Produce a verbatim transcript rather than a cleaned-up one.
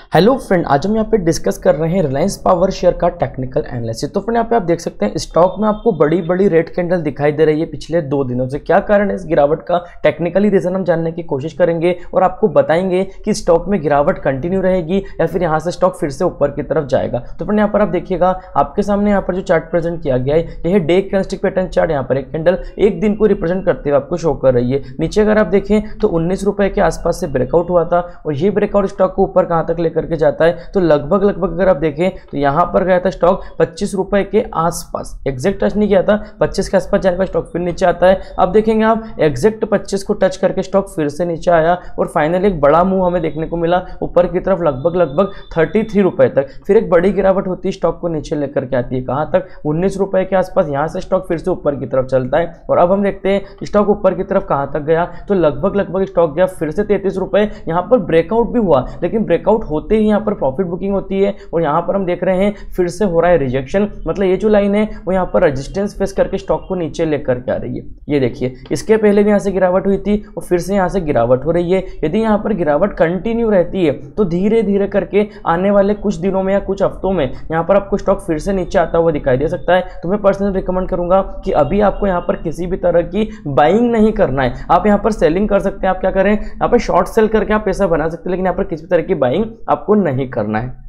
Hello friend, आज हम यहाँ पे डिस्कस कर रहे हैं रिलायंस पावर शेयर का टेक्निकल एनालिसिस। तो फ्रेंड यहाँ पे आप देख सकते हैं स्टॉक में आपको बड़ी बड़ी रेड कैंडल दिखाई दे रही है पिछले दो दिनों से। क्या कारण है इस गिरावट का, टेक्निकली रीजन हम जानने की कोशिश करेंगे और आपको बताएंगे कि स्टॉक में गिरावट कंटिन्यू रहेगी या फिर यहाँ से स्टॉक फिर से ऊपर की तरफ जाएगा। तो फ्रेंड यहाँ पर आप देखिएगा, आपके सामने यहाँ पर जो चार्ट प्रेजेंट किया गया है यह डे कैंडलस्टिक पैटर्न चार्ट। यहाँ पर एक कैंडल एक दिन को रिप्रेजेंट करते हुए आपको शो कर रही है। नीचे अगर आप देखें तो उन्नीस रुपए के आसपास से ब्रेकआउट हुआ था और ये ब्रेकआउट स्टॉक को ऊपर कहाँ तक लेकर के जाता है तो लगभग लगभग अगर आप देखें तो यहां पर गया था स्टॉक पच्चीस रुपए के आसपास, एग्जैक्ट टच नहीं किया था, पच्चीस के आसपास जाने का स्टॉक फिर नीचे आता है। अब देखेंगे आप एग्जैक्ट पच्चीस को टच करके स्टॉक फिर से नीचे आया और फाइनली एक बड़ा मूव हमें देखने को मिला ऊपर की तरफ लगभग लगभग तैंतीस रुपए तक। फिर एक बड़ी गिरावट होती है, स्टॉक को नीचे लेकर के आती है कहां तक, उन्नीस रुपए के आसपास। यहां से स्टॉक फिर से ऊपर की तरफ चलता है और अब हम देखते हैं स्टॉक ऊपर की तरफ कहां तक गया तो लगभग लगभग स्टॉक गया फिर से तैंतीस रुपए। यहां पर ब्रेकआउट भी हुआ लेकिन ब्रेकआउट होते ही यहां पर प्रॉफिट बुकिंग होती है और यहां पर हम देख रहे हैं फिर से हो रहा है रिजेक्शन। मतलब ये जो लाइन है वो यहां पर रेजिस्टेंस फेस करके स्टॉक को नीचे लेकर के आ रही है। ये देखिए, इसके पहले भी यहां से गिरावट हुई थी और फिर से यहां से गिरावट हो रही है। यदि यहां पर गिरावट कंटिन्यू रहती है तो धीरे धीरे करके आने वाले कुछ दिनों में या कुछ हफ्तों में यहां पर आपको स्टॉक फिर से नीचे आता हुआ दिखाई दे सकता है। तो मैं पर्सनली रिकमेंड करूंगा कि अभी आपको यहां पर किसी भी तरह की बाइंग नहीं करना है। आप यहां पर सेलिंग कर सकते हैं, आप क्या करें यहां पर शॉर्ट सेल करके आप पैसा बना सकते हैं, लेकिन यहां पर किसी भी तरह की बाइंग आपको नहीं करना है।